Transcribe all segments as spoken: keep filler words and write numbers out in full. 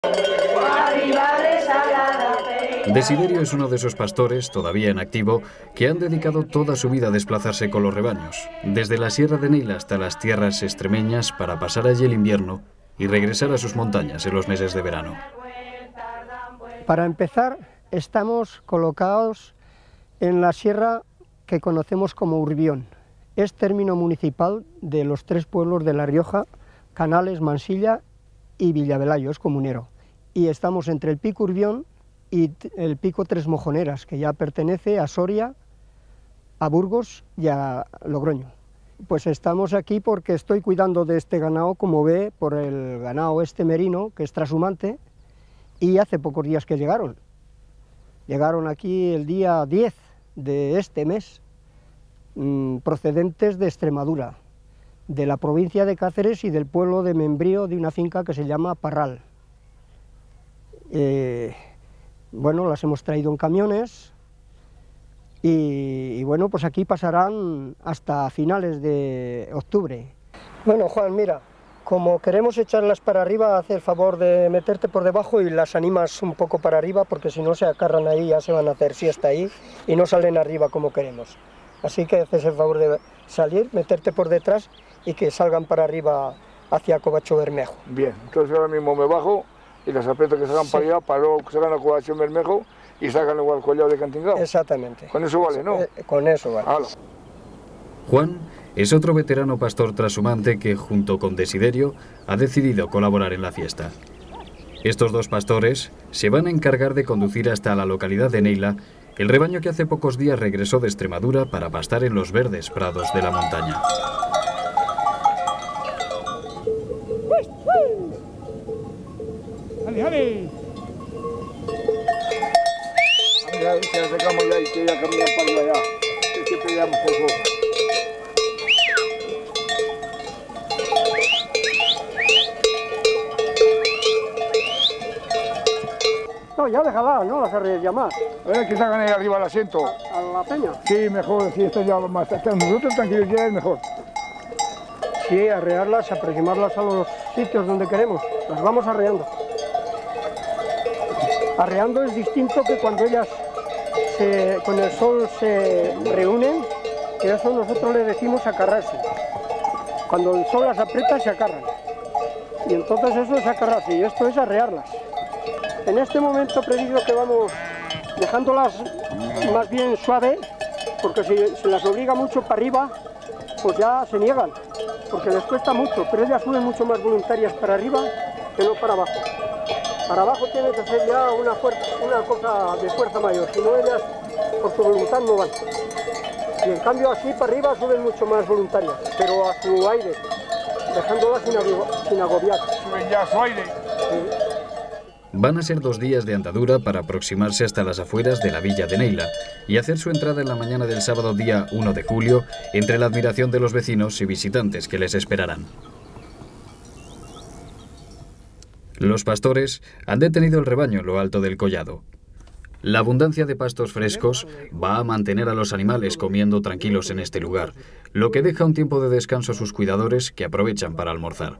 Desiderio es uno de esos pastores, todavía en activo, que han dedicado toda su vida a desplazarse con los rebaños, desde la Sierra de Neila hasta las tierras extremeñas para pasar allí el invierno y regresar a sus montañas en los meses de verano. Para empezar, estamos colocados en la sierra que conocemos como Urbión. Es término municipal de los tres pueblos de La Rioja, Canales, Mansilla y Villavelayo, es comunero. Y estamos entre el pico Urbión y el pico Tres Mojoneras, que ya pertenece a Soria, a Burgos y a Logroño. Pues estamos aquí porque estoy cuidando de este ganado, como ve, por el ganado este merino, que es trashumante, y hace pocos días que llegaron. Llegaron aquí el día diez de este mes, mmm, procedentes de Extremadura, de la provincia de Cáceres y del pueblo de Membrío, de una finca que se llama Parral. Eh, bueno, las hemos traído en camiones y, y bueno, pues aquí pasarán hasta finales de octubre. Bueno, Juan, mira, como queremos echarlas para arriba, haz el favor de meterte por debajo y las animas un poco para arriba, porque si no se acarran ahí, ya se van a hacer siesta ahí y no salen arriba como queremos. Así que haces el favor de salir, meterte por detrás y que salgan para arriba hacia Covacho Bermejo. Bien, entonces ahora mismo me bajo y las aprieto que salgan sí. para allá, para luego que salgan a Covacho Bermejo y salgan luego al collado de Cantingao. Exactamente. Con eso vale, ¿no? Eh, con eso vale. Hala. Juan es otro veterano pastor trashumante que, junto con Desiderio, ha decidido colaborar en la fiesta. Estos dos pastores se van a encargar de conducir hasta la localidad de Neila el rebaño que hace pocos días regresó de Extremadura para pastar en los verdes prados de la montaña. ¡Ale, ale! Ya, que sacamos ya y que ya caminan para allá. Es que peleamos poco. No, ya déjala, no las arregles ya más. A ver, que salgan ahí arriba al asiento. ¿A, a la peña? Sí, mejor, si esto ya más. Nosotros tranquilos ya es mejor. Sí, arrearlas, aproximarlas a los sitios donde queremos. Las vamos arreando. Arreando es distinto que cuando ellas se, con el sol se reúnen, que eso nosotros le decimos acarrarse. Cuando el sol las aprieta se acarran. Y entonces eso es acarrarse y esto es arrearlas. En este momento preciso que vamos dejándolas más bien suave, porque si se las obliga mucho para arriba, pues ya se niegan, porque les cuesta mucho, pero ellas suben mucho más voluntarias para arriba que no para abajo. Para abajo tiene que ser ya una, fuerza, una cosa de fuerza mayor, si no ellas por su voluntad no van. Y en cambio así para arriba suben mucho más voluntarias, pero a su aire, dejándolas sin, sin agobiar. Suben ya a su aire. Sí. Van a ser dos días de andadura para aproximarse hasta las afueras de la villa de Neila y hacer su entrada en la mañana del sábado día uno de julio entre la admiración de los vecinos y visitantes que les esperarán. Los pastores han detenido el rebaño en lo alto del collado. La abundancia de pastos frescos va a mantener a los animales comiendo tranquilos en este lugar, lo que deja un tiempo de descanso a sus cuidadores que aprovechan para almorzar.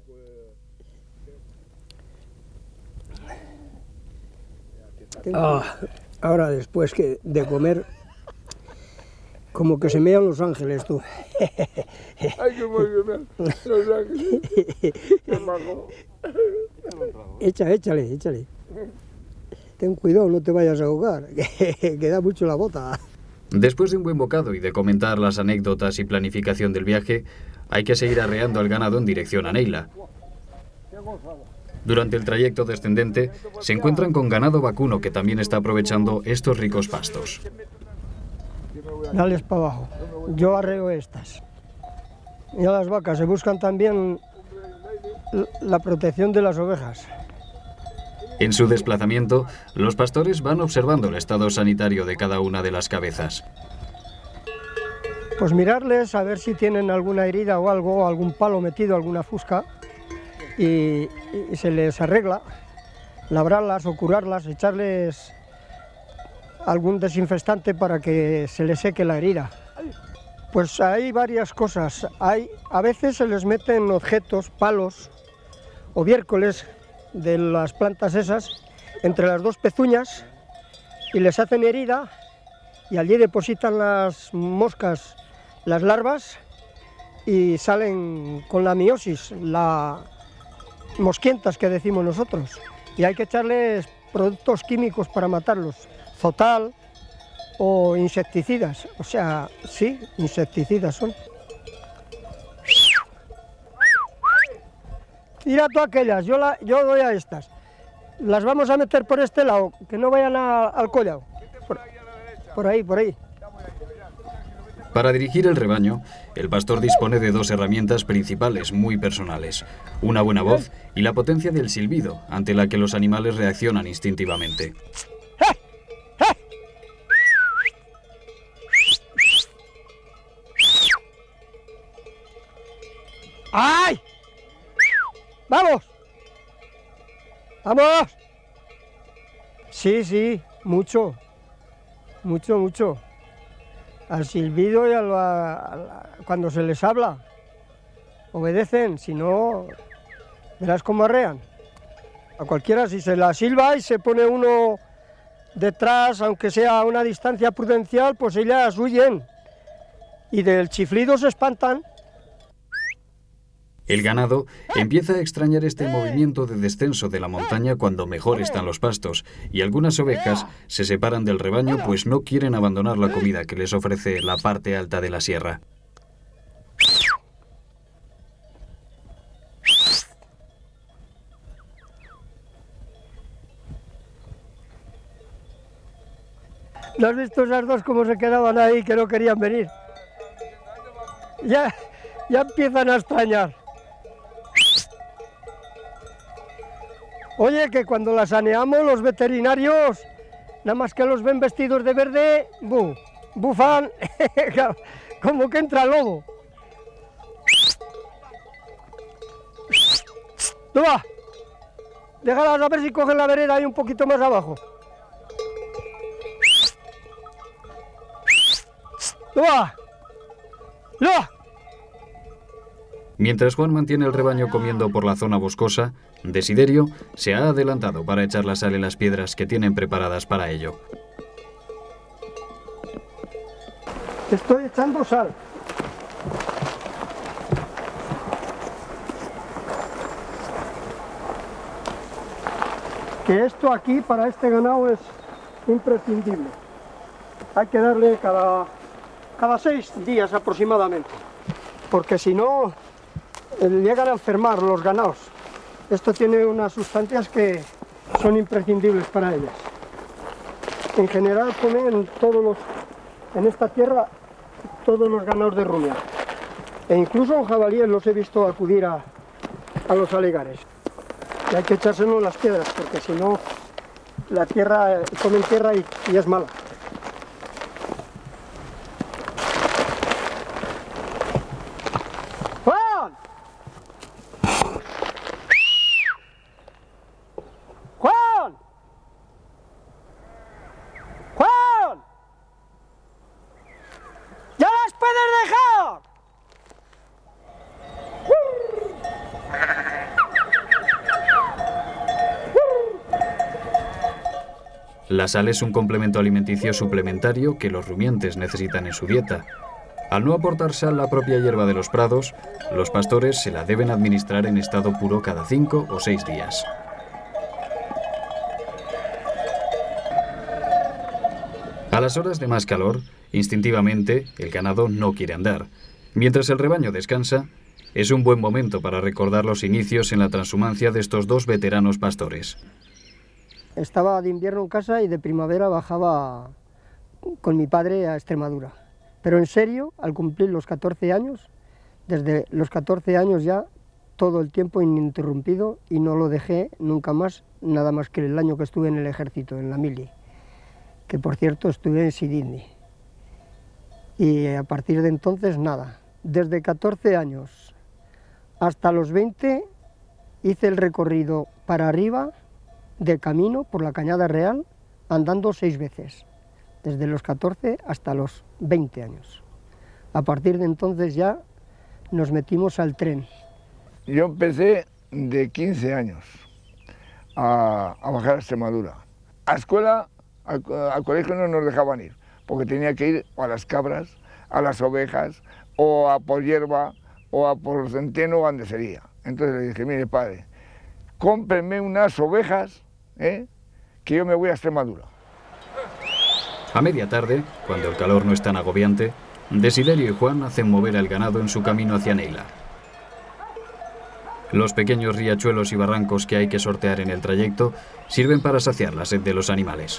Ah, ahora después que de comer, como que se mean los ángeles, tú. Ay, qué muy bien, los ángeles. Qué majo. Echa, échale, échale. Ten cuidado, no te vayas a ahogar, que, que da mucho la bota. Después de un buen bocado y de comentar las anécdotas y planificación del viaje, hay que seguir arreando al ganado en dirección a Neila. Durante el trayecto descendente se encuentran con ganado vacuno que también está aprovechando estos ricos pastos. Dales para abajo. Yo arreo estas. Y a las vacas se buscan también la protección de las ovejas. En su desplazamiento, los pastores van observando el estado sanitario de cada una de las cabezas. Pues mirarles a ver si tienen alguna herida o algo, algún palo metido, alguna fusca. Y, y se les arregla, labrarlas o curarlas, echarles algún desinfectante para que se les seque la herida. Pues hay varias cosas. Hay, a veces se les meten objetos, palos o biércoles de las plantas esas entre las dos pezuñas y les hacen herida y allí depositan las moscas, las larvas, y salen con la meiosis, la mosquientas que decimos nosotros, y hay que echarles productos químicos para matarlos, zotal o insecticidas, o sea, sí, insecticidas son. Tira tú aquellas, yo, la, yo doy a estas. Las vamos a meter por este lado, que no vayan a, al collado. Por, por ahí, por ahí. Para dirigir el rebaño, el pastor dispone de dos herramientas principales muy personales, una buena voz y la potencia del silbido, ante la que los animales reaccionan instintivamente. ¡Ay! ¡Vamos! ¡Vamos! Sí, sí, mucho, mucho, mucho. Al silbido y a la, a la, cuando se les habla, obedecen, si no, verás cómo arrean. A cualquiera, si se la silba y se pone uno detrás, aunque sea a una distancia prudencial, pues ellas huyen y del chiflido se espantan. El ganado empieza a extrañar este movimiento de descenso de la montaña cuando mejor están los pastos, y algunas ovejas se separan del rebaño pues no quieren abandonar la comida que les ofrece la parte alta de la sierra. ¿No has visto esas dos cómo se quedaban ahí que no querían venir? Ya, ya empiezan a extrañar. Oye, que cuando las saneamos los veterinarios, nada más que los ven vestidos de verde, bu, bufan, como que entra lobo. Toma, déjalas a ver si cogen la vereda ahí un poquito más abajo. Toma, toma. Mientras Juan mantiene el rebaño comiendo por la zona boscosa, Desiderio se ha adelantado para echar la sal en las piedras que tienen preparadas para ello. Estoy echando sal. Que esto aquí para este ganado es imprescindible. Hay que darle cada, cada seis días aproximadamente, porque si no llegan a enfermar los ganados. Esto tiene unas sustancias que son imprescindibles para ellas. En general comen todos los, en esta tierra, todos los ganados de rumia. E incluso en jabalíes los he visto acudir a, a los alegares. Y hay que echárselo en las piedras, porque si no, la tierra, comen tierra y, y es mala. La sal es un complemento alimenticio suplementario que los rumiantes necesitan en su dieta. Al no aportar sal la propia hierba de los prados, los pastores se la deben administrar en estado puro cada cinco o seis días. A las horas de más calor, instintivamente, el ganado no quiere andar. Mientras el rebaño descansa, es un buen momento para recordar los inicios en la transhumancia de estos dos veteranos pastores. Estaba de invierno en casa y de primavera bajaba con mi padre a Extremadura. Pero en serio, al cumplir los catorce años, desde los catorce años ya, todo el tiempo ininterrumpido, y no lo dejé nunca más, nada más que el año que estuve en el ejército, en la mili, que por cierto estuve en Sidini. Y a partir de entonces nada, desde catorce años hasta los veinte hice el recorrido para arriba de camino por la Cañada Real, andando seis veces, desde los catorce hasta los veinte años. A partir de entonces ya nos metimos al tren. Yo empecé de quince años, a, a bajar a Extremadura. A escuela, al, al colegio no nos dejaban ir, porque tenía que ir a las cabras, a las ovejas, o a por hierba, o a por centeno, o donde sería. Entonces le dije, mire padre, cómprenme unas ovejas, ¿eh? que yo me voy a Extremadura. A media tarde, cuando el calor no es tan agobiante, Desiderio y Juan hacen mover el ganado en su camino hacia Neila. Los pequeños riachuelos y barrancos que hay que sortear en el trayecto sirven para saciar la sed de los animales.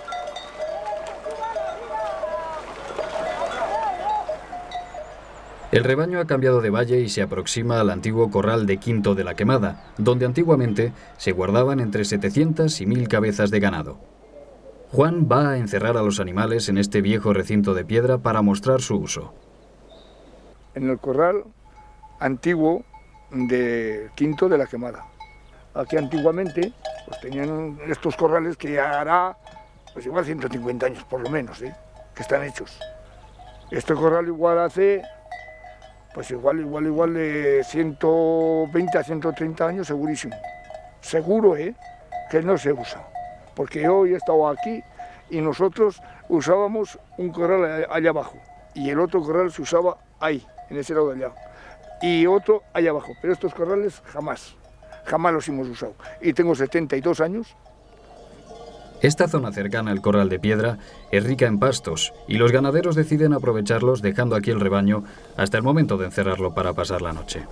El rebaño ha cambiado de valle y se aproxima al antiguo corral de Quinto de la Quemada, donde antiguamente se guardaban entre setecientas y mil cabezas de ganado. Juan va a encerrar a los animales en este viejo recinto de piedra para mostrar su uso. En el corral antiguo de Quinto de la Quemada. Aquí antiguamente pues tenían estos corrales que ya hará pues igual ciento cincuenta años por lo menos, ¿eh? que están hechos. Este corral igual hace pues igual, igual, igual de ciento veinte a ciento treinta años segurísimo. Seguro, ¿eh? que no se usa. Porque yo he estado aquí y nosotros usábamos un corral allá abajo y el otro corral se usaba ahí, en ese lado de allá, y otro allá abajo, pero estos corrales jamás, jamás los hemos usado. Y tengo setenta y dos años. Esta zona cercana al corral de piedra es rica en pastos y los ganaderos deciden aprovecharlos dejando aquí el rebaño hasta el momento de encerrarlo para pasar la noche.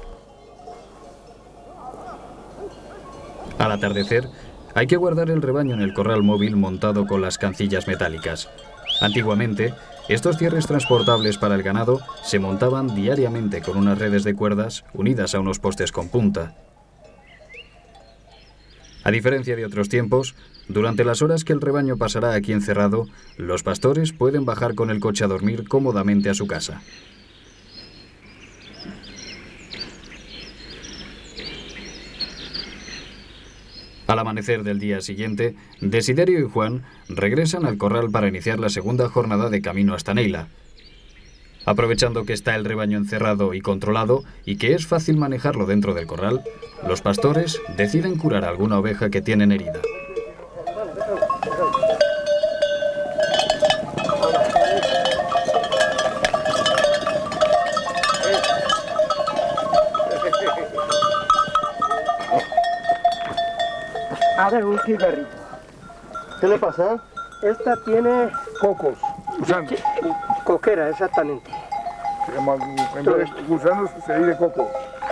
Al atardecer, hay que guardar el rebaño en el corral móvil montado con las cancillas metálicas. Antiguamente, estos cierres transportables para el ganado se montaban diariamente con unas redes de cuerdas unidas a unos postes con punta. A diferencia de otros tiempos, durante las horas que el rebaño pasará aquí encerrado, los pastores pueden bajar con el coche a dormir cómodamente a su casa. Al amanecer del día siguiente, Desiderio y Juan regresan al corral para iniciar la segunda jornada de camino hasta Neila. Aprovechando que está el rebaño encerrado y controlado y que es fácil manejarlo dentro del corral, los pastores deciden curar alguna oveja que tienen herida. A ver, un cigarrito. ¿Qué le pasa? Esta tiene Cocos, gusanos. coquera, exactamente. Se llama, en vez de gusanos se dice coco.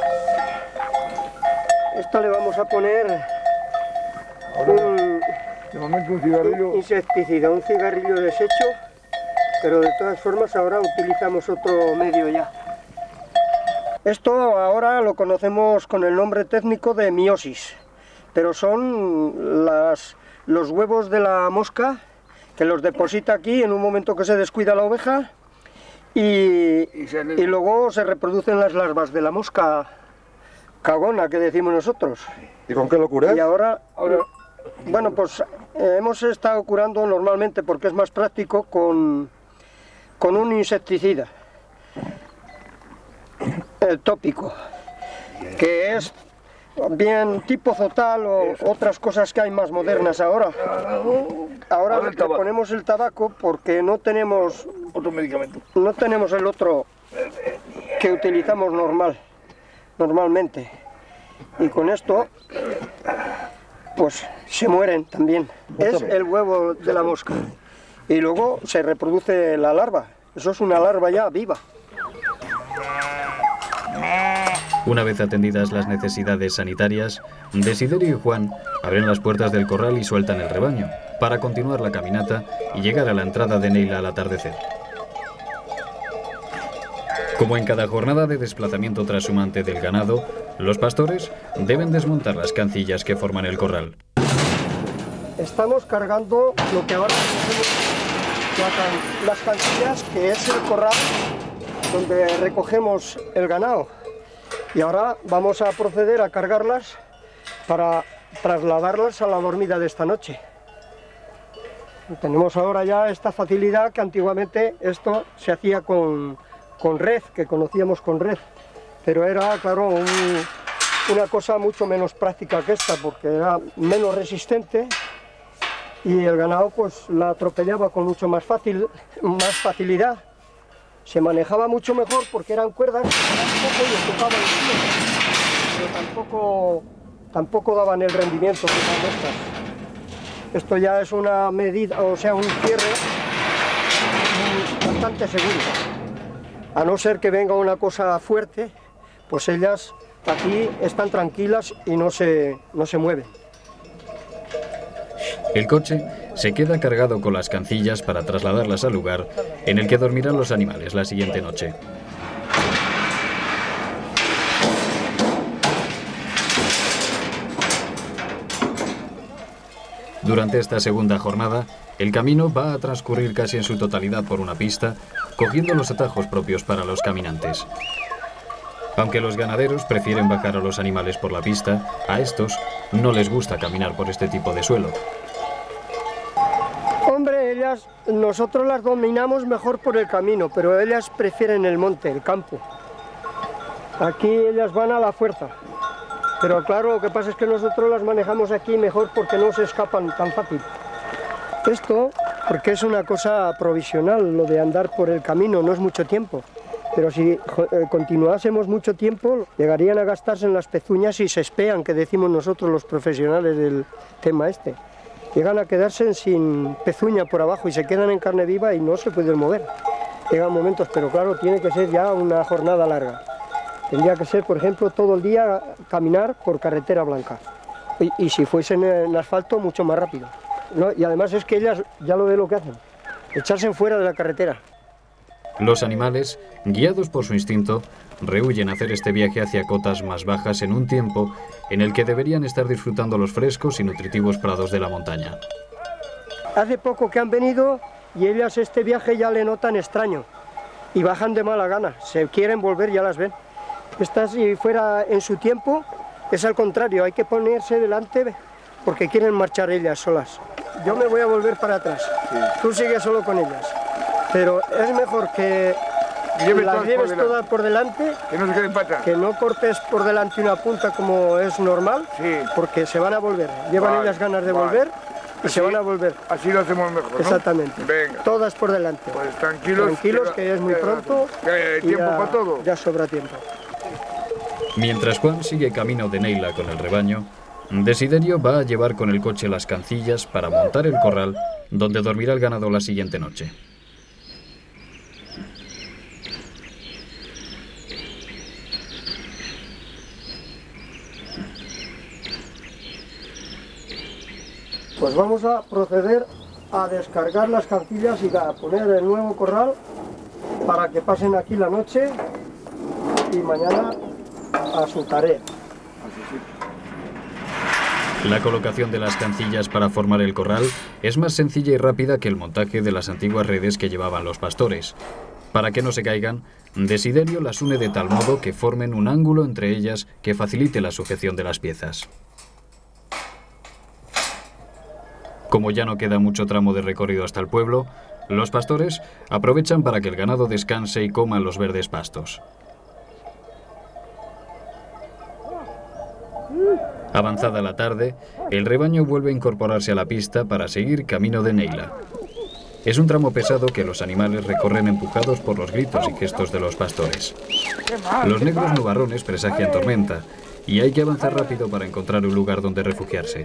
Esta le vamos a poner Ahora, un, de momento un cigarrillo. un insecticida, un cigarrillo deshecho, pero de todas formas ahora utilizamos otro medio ya. Esto ahora lo conocemos con el nombre técnico de miosis, pero son las, los huevos de la mosca que los deposita aquí en un momento que se descuida la oveja y, y luego se reproducen las larvas de la mosca cagona que decimos nosotros. ¿Y con qué lo curas? Y ahora, ahora bueno, pues eh, hemos estado curando normalmente porque es más práctico con, con un insecticida, el tópico, que es bien tipo Zotal o otras cosas que hay más modernas ahora. Ahora le ponemos el tabaco porque no tenemos Otro medicamento. no tenemos el otro que utilizamos normal, normalmente. Y con esto, pues se mueren también. Es el huevo de la mosca. Y luego se reproduce la larva. Eso es una larva ya viva. Una vez atendidas las necesidades sanitarias, Desiderio y Juan abren las puertas del corral y sueltan el rebaño, para continuar la caminata y llegar a la entrada de Neila al atardecer. Como en cada jornada de desplazamiento trashumante del ganado, los pastores deben desmontar las cancillas que forman el corral. Estamos cargando lo que ahora conocemos las cancillas, que es el corral donde recogemos el ganado. Y ahora vamos a proceder a cargarlas para trasladarlas a la dormida de esta noche. Tenemos ahora ya esta facilidad que antiguamente esto se hacía con, con red, que conocíamos con red, pero era, claro, un, una cosa mucho menos práctica que esta, porque era menos resistente y el ganado pues la atropellaba con mucho más, fácil, más facilidad. Se manejaba mucho mejor porque eran cuerdas, tampoco y ocupaban el suelo, pero tampoco, tampoco daban el rendimiento que dan estas. Esto ya es una medida, o sea, un cierre bastante seguro. A no ser que venga una cosa fuerte, pues ellas aquí están tranquilas y no se, no se mueven. El coche se queda cargado con las cancillas para trasladarlas al lugar en el que dormirán los animales la siguiente noche. Durante esta segunda jornada, el camino va a transcurrir casi en su totalidad por una pista, cogiendo los atajos propios para los caminantes. Aunque los ganaderos prefieren bajar a los animales por la pista, a estos no les gusta caminar por este tipo de suelo. Hombre, ellas, nosotros las dominamos mejor por el camino, pero ellas prefieren el monte, el campo. Aquí ellas van a la fuerza. Pero claro, lo que pasa es que nosotros las manejamos aquí mejor porque no se escapan tan fácil. Esto, porque es una cosa provisional, lo de andar por el camino, no es mucho tiempo. Pero si continuásemos mucho tiempo, llegarían a gastarse en las pezuñas y se espean, que decimos nosotros los profesionales del tema este. Llegan a quedarse sin pezuña por abajo y se quedan en carne viva y no se pueden mover. Llegan momentos, pero claro, tiene que ser ya una jornada larga. Tendría que ser, por ejemplo, todo el día caminar por carretera blanca. Y, y si fuesen en asfalto, mucho más rápido, ¿no? Y además es que ellas ya lo ve lo que hacen, echarse fuera de la carretera. Los animales, guiados por su instinto, rehúyen hacer este viaje hacia cotas más bajas en un tiempo en el que deberían estar disfrutando los frescos y nutritivos prados de la montaña. Hace poco que han venido y ellas este viaje ya le notan extraño y bajan de mala gana, se quieren volver, ya las ven. Estas, si fuera en su tiempo, es al contrario, hay que ponerse delante porque quieren marchar ellas solas. Yo me voy a volver para atrás, sí. Tú sigues solo con ellas, pero es mejor que Lleves las todas lleves por todas por delante, que no se queden patas, que no cortes por delante una punta como es normal, sí. Porque se van a volver, llevan vale, ellas ganas de vale. volver y así, se van a volver. Así lo hacemos mejor, ¿no? Exactamente, venga. Todas por delante. Pues tranquilos, tranquilos que, que ya es muy pronto, ya, ya hay tiempo ya, para todo. Ya sobra tiempo. Mientras Juan sigue camino de Neila con el rebaño, Desiderio va a llevar con el coche las cancillas para montar el corral donde dormirá el ganado la siguiente noche. Pues vamos a proceder a descargar las cancillas y a poner el nuevo corral para que pasen aquí la noche y mañana a su tarea. La colocación de las cancillas para formar el corral es más sencilla y rápida que el montaje de las antiguas redes que llevaban los pastores. Para que no se caigan, Desiderio las une de tal modo que formen un ángulo entre ellas que facilite la sujeción de las piezas. Como ya no queda mucho tramo de recorrido hasta el pueblo, los pastores aprovechan para que el ganado descanse y coma los verdes pastos. Avanzada la tarde, el rebaño vuelve a incorporarse a la pista para seguir camino de Neila. Es un tramo pesado que los animales recorren empujados por los gritos y gestos de los pastores. Los negros nubarrones presagian tormenta y hay que avanzar rápido para encontrar un lugar donde refugiarse.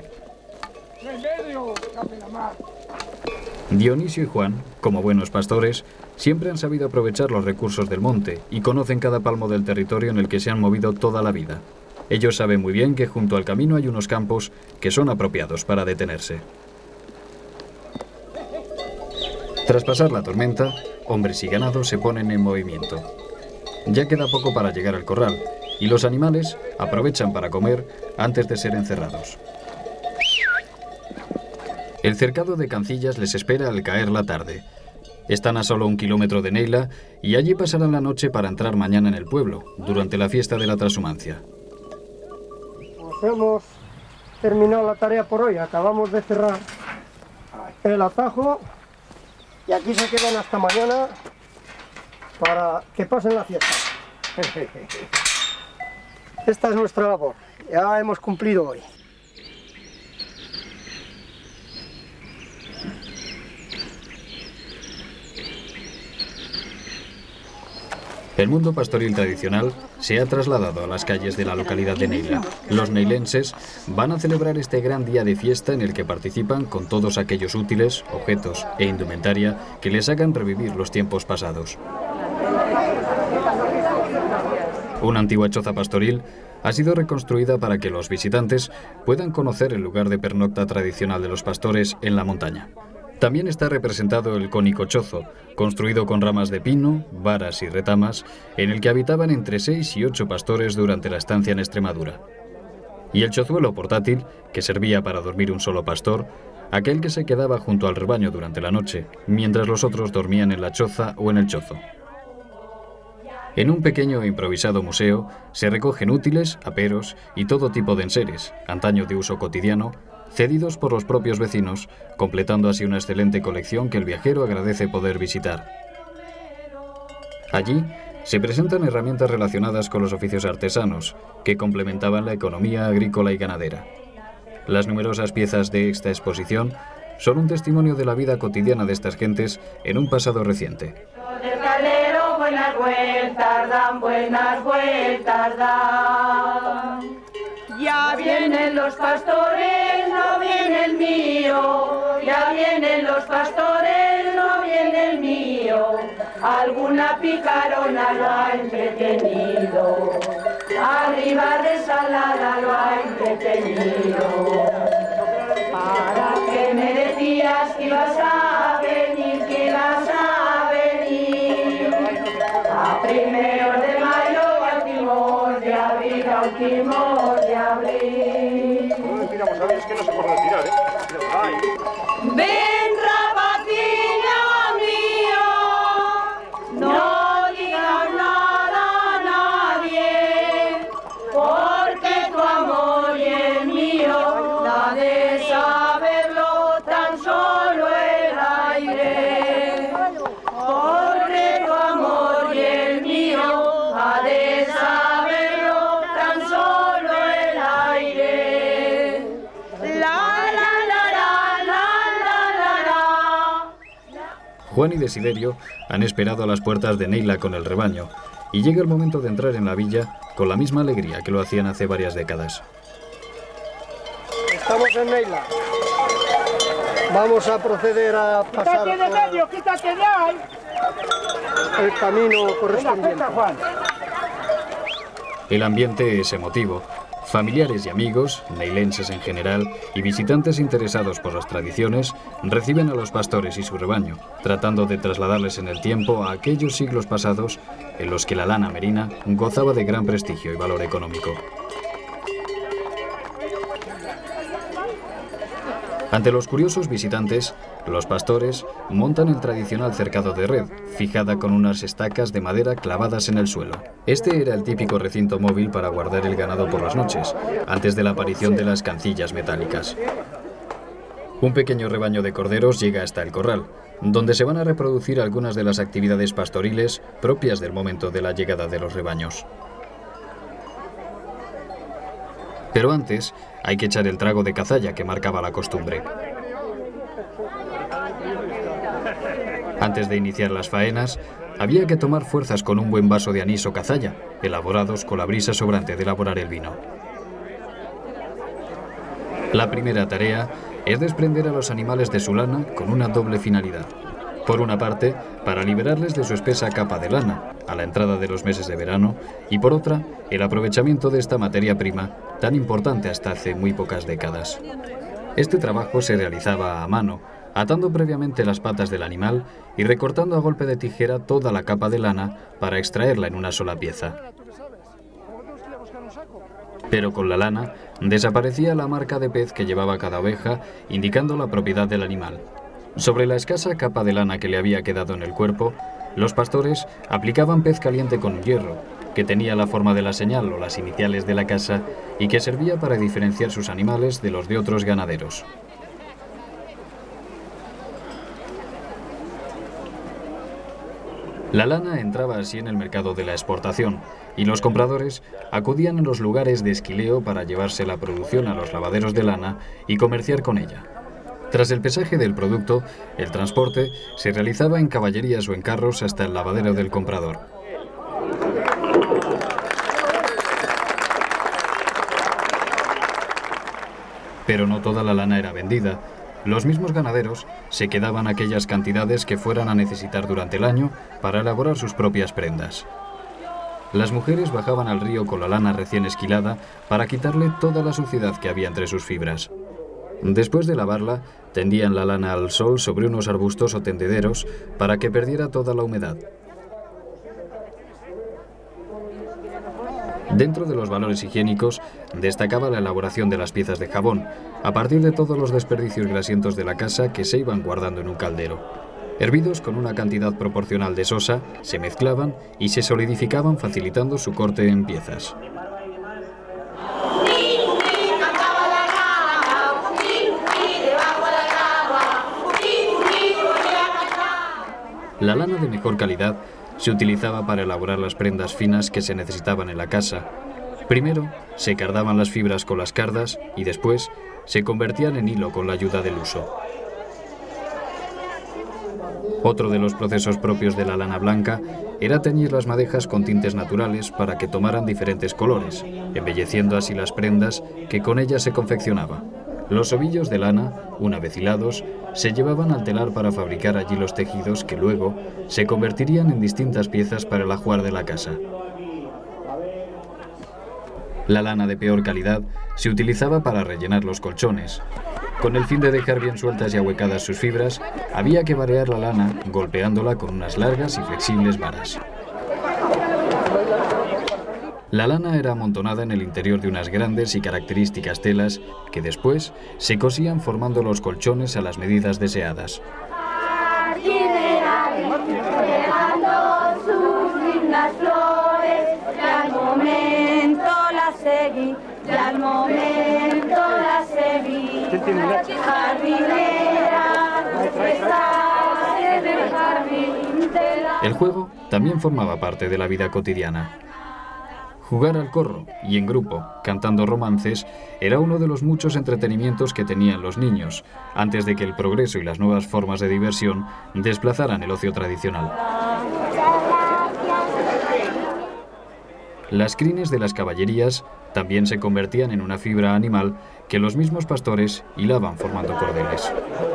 Dionisio y Juan, como buenos pastores, siempre han sabido aprovechar los recursos del monte y conocen cada palmo del territorio en el que se han movido toda la vida. Ellos saben muy bien que junto al camino hay unos campos que son apropiados para detenerse. Tras pasar la tormenta, hombres y ganado se ponen en movimiento. Ya queda poco para llegar al corral y los animales aprovechan para comer antes de ser encerrados. El cercado de cancillas les espera al caer la tarde. Están a solo un kilómetro de Neila y allí pasarán la noche para entrar mañana en el pueblo, durante la fiesta de la Trashumancia. Pues hemos terminado la tarea por hoy, acabamos de cerrar el atajo y aquí se quedan hasta mañana para que pasen la fiesta. Esta es nuestra labor ya hemos cumplido hoy. El mundo pastoril tradicional se ha trasladado a las calles de la localidad de Neila. Los neilenses van a celebrar este gran día de fiesta en el que participan con todos aquellos útiles, objetos e indumentaria que les hagan revivir los tiempos pasados. Una antigua choza pastoril ha sido reconstruida para que los visitantes puedan conocer el lugar de pernocta tradicional de los pastores en la montaña. También está representado el cónico chozo, construido con ramas de pino, varas y retamas, en el que habitaban entre seis y ocho pastores durante la estancia en Extremadura. Y el chozuelo portátil, que servía para dormir un solo pastor, aquel que se quedaba junto al rebaño durante la noche, mientras los otros dormían en la choza o en el chozo. En un pequeño e improvisado museo se recogen útiles, aperos y todo tipo de enseres, antaño de uso cotidiano, cedidos por los propios vecinos, completando así una excelente colección que el viajero agradece poder visitar. Allí se presentan herramientas relacionadas con los oficios artesanos, que complementaban la economía agrícola y ganadera. Las numerosas piezas de esta exposición son un testimonio de la vida cotidiana de estas gentes en un pasado reciente. Del calero, buenas vueltas dan, buenas vueltas dan. Ya vienen los pastores, no viene el mío. Ya vienen los pastores, no viene el mío. Alguna picarona lo ha entretenido. Arriba de salada lo ha entretenido. ¿Para qué me decías que ibas a venir, que ibas a venir? A primeros de mayo, a últimos de abril, a últimos de abril. Miramos, a ver, es que no se puede tirar, ¿eh? Ven, rapaciño mío, no digas nada a nadie, porque tu amor y el mío da de saberlo tan solo el aire. Porque tu amor y el mío ha de saberlo tan solo el aire. La Juan y Desiderio han esperado a las puertas de Neila con el rebaño y llega el momento de entrar en la villa con la misma alegría que lo hacían hace varias décadas. Estamos en Neila. Vamos a proceder a pasar ¡Quítate de medio, quítate de ahí! el camino correspondiente. El ambiente es emotivo. Familiares y amigos, neilenses en general, y visitantes interesados por las tradiciones, reciben a los pastores y su rebaño, tratando de trasladarles en el tiempo a aquellos siglos pasados en los que la lana merina gozaba de gran prestigio y valor económico. Ante los curiosos visitantes, los pastores montan el tradicional cercado de red, fijada con unas estacas de madera clavadas en el suelo. Este era el típico recinto móvil para guardar el ganado por las noches, antes de la aparición de las cancillas metálicas. Un pequeño rebaño de corderos llega hasta el corral, donde se van a reproducir algunas de las actividades pastoriles propias del momento de la llegada de los rebaños. Pero antes hay que echar el trago de cazalla que marcaba la costumbre. Antes de iniciar las faenas, había que tomar fuerzas con un buen vaso de anís o cazalla, elaborados con la brisa sobrante de elaborar el vino. La primera tarea es desprender a los animales de su lana con una doble finalidad. Por una parte, para liberarles de su espesa capa de lana, a la entrada de los meses de verano, y por otra, el aprovechamiento de esta materia prima, tan importante hasta hace muy pocas décadas. Este trabajo se realizaba a mano, atando previamente las patas del animal y recortando a golpe de tijera toda la capa de lana para extraerla en una sola pieza. Pero con la lana desaparecía la marca de pez que llevaba cada oveja, indicando la propiedad del animal. Sobre la escasa capa de lana que le había quedado en el cuerpo, los pastores aplicaban pez caliente con hierro, que tenía la forma de la señal o las iniciales de la casa y que servía para diferenciar sus animales de los de otros ganaderos. La lana entraba así en el mercado de la exportación y los compradores acudían a los lugares de esquileo para llevarse la producción a los lavaderos de lana y comerciar con ella. Tras el pesaje del producto, el transporte se realizaba en caballerías o en carros hasta el lavadero del comprador. Pero no toda la lana era vendida. Los mismos ganaderos se quedaban aquellas cantidades que fueran a necesitar durante el año para elaborar sus propias prendas. Las mujeres bajaban al río con la lana recién esquilada para quitarle toda la suciedad que había entre sus fibras. Después de lavarla, tendían la lana al sol sobre unos arbustos o tendederos para que perdiera toda la humedad. Dentro de los valores higiénicos destacaba la elaboración de las piezas de jabón, a partir de todos los desperdicios grasientos de la casa que se iban guardando en un caldero. Hervidos con una cantidad proporcional de sosa, se mezclaban y se solidificaban facilitando su corte en piezas. La lana de mejor calidad se utilizaba para elaborar las prendas finas que se necesitaban en la casa. Primero se cardaban las fibras con las cardas y después se convertían en hilo con la ayuda del uso. Otro de los procesos propios de la lana blanca era teñir las madejas con tintes naturales para que tomaran diferentes colores, embelleciendo así las prendas que con ellas se confeccionaba. Los ovillos de lana, una vez hilados, se llevaban al telar para fabricar allí los tejidos que luego se convertirían en distintas piezas para el ajuar de la casa. La lana de peor calidad se utilizaba para rellenar los colchones. Con el fin de dejar bien sueltas y ahuecadas sus fibras, había que varear la lana golpeándola con unas largas y flexibles varas. La lana era amontonada en el interior de unas grandes y características telas que después se cosían formando los colchones a las medidas deseadas. El juego también formaba parte de la vida cotidiana. Jugar al corro y en grupo, cantando romances, era uno de los muchos entretenimientos que tenían los niños, antes de que el progreso y las nuevas formas de diversión desplazaran el ocio tradicional. Las crines de las caballerías también se convertían en una fibra animal que los mismos pastores hilaban formando cordeles.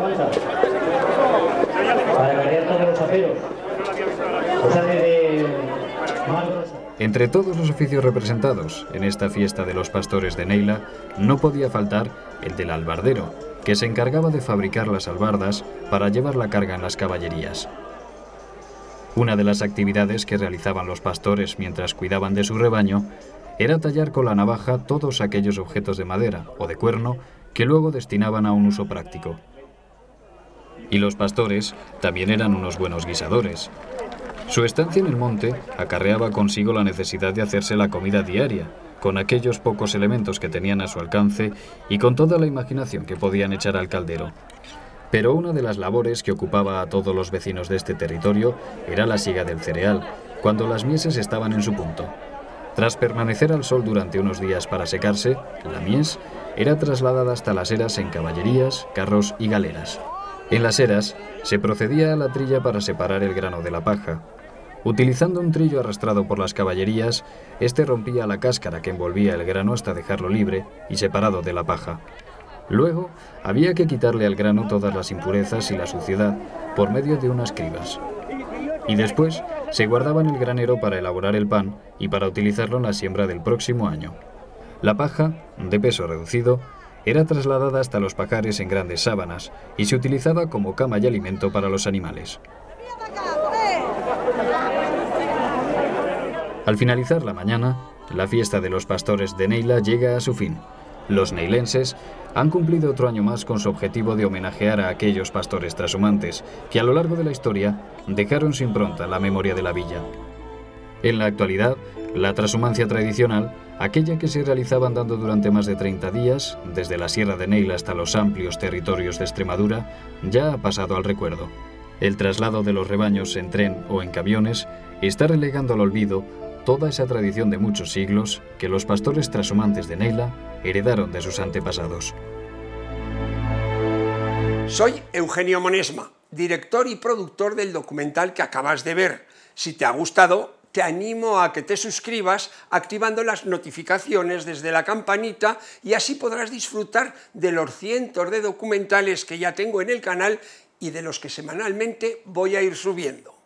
Entre todos los oficios representados en esta fiesta de los pastores de Neila, no podía faltar el del albardero, que se encargaba de fabricar las albardas para llevar la carga en las caballerías. Una de las actividades que realizaban los pastores mientras cuidaban de su rebaño era tallar con la navaja todos aquellos objetos de madera o de cuerno que luego destinaban a un uso práctico. Y los pastores también eran unos buenos guisadores. Su estancia en el monte acarreaba consigo la necesidad de hacerse la comida diaria, con aquellos pocos elementos que tenían a su alcance y con toda la imaginación que podían echar al caldero. Pero una de las labores que ocupaba a todos los vecinos de este territorio era la siega del cereal, cuando las mieses estaban en su punto. Tras permanecer al sol durante unos días para secarse, la mies era trasladada hasta las eras en caballerías, carros y galeras. En las eras se procedía a la trilla para separar el grano de la paja. Utilizando un trillo arrastrado por las caballerías, este rompía la cáscara que envolvía el grano hasta dejarlo libre y separado de la paja. Luego, había que quitarle al grano todas las impurezas y la suciedad por medio de unas cribas. Y después se guardaba en el granero para elaborar el pan y para utilizarlo en la siembra del próximo año. La paja, de peso reducido, era trasladada hasta los pajares en grandes sábanas y se utilizaba como cama y alimento para los animales. Al finalizar la mañana, la fiesta de los pastores de Neila llega a su fin. Los neilenses han cumplido otro año más con su objetivo de homenajear a aquellos pastores trashumantes que a lo largo de la historia dejaron su impronta en la memoria de la villa. En la actualidad, la trashumancia tradicional, aquella que se realizaba andando durante más de treinta días, desde la Sierra de Neila hasta los amplios territorios de Extremadura, ya ha pasado al recuerdo. El traslado de los rebaños en tren o en camiones está relegando al olvido toda esa tradición de muchos siglos que los pastores trashumantes de Neila heredaron de sus antepasados. Soy Eugenio Monesma, director y productor del documental que acabas de ver. Si te ha gustado, te animo a que te suscribas activando las notificaciones desde la campanita y así podrás disfrutar de los cientos de documentales que ya tengo en el canal y de los que semanalmente voy a ir subiendo.